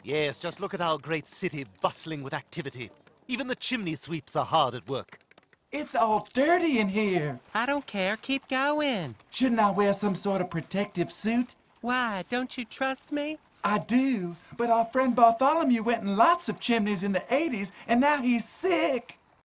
Yes, just look at our great city bustling with activity. Even the chimney sweeps are hard at work. It's all dirty in here. I don't care. Keep going. Shouldn't I wear some sort of protective suit? Why? Don't you trust me? I do, but our friend Bartholomew went in lots of chimneys in the 80s, and now he's sick.